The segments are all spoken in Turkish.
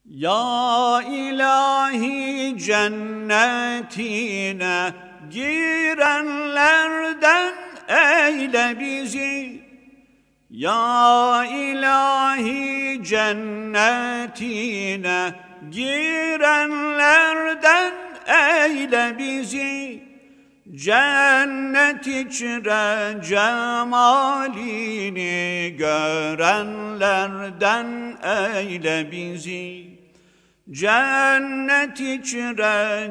Ya ilahi cennetine girenlerden eyle bizi. Ya ilahi cennetine girenlerden eyle bizi. Cennet içre cemalini görenlerden eyle bizi. Cennet içre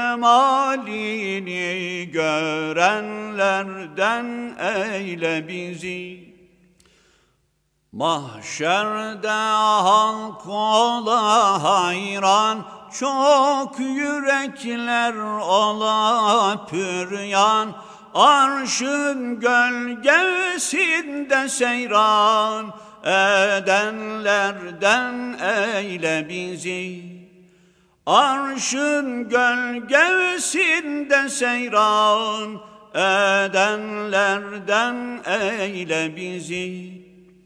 cemalini görenlerden eyle bizi. Mahşerde halk ola hayran, çok yürekler ola püryan, arşın gölgesinde seyran edenlerden eyle bizi. Arşın gölgesinde seyran edenlerden eyle bizi.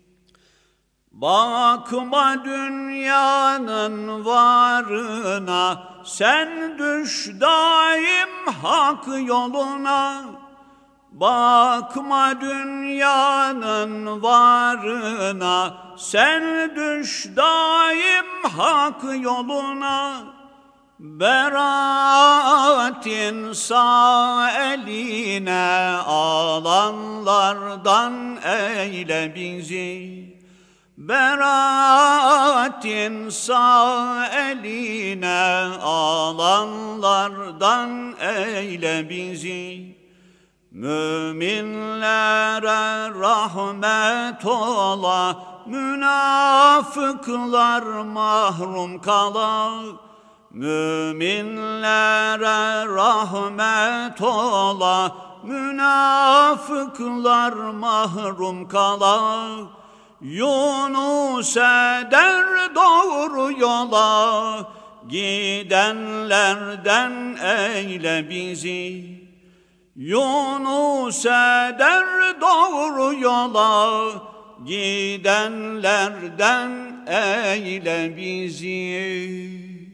Bakma dünyanın varına, sen düş daim hak yoluna. Bakma dünyanın varına, sen düş daim hak yoluna. Beratin sağ eline alanlardan eyle bizi. Beratin sağ eline alanlardan eyle bizi. Müminlere rahmet ola, münafıklar mahrum kala. Müminlere rahmet ola, münafıklar mahrum kala. Yunus eder doğru yola, gidenlerden eyle bizi. Yunus eder doğru yola, gidenlerden eyle bizi.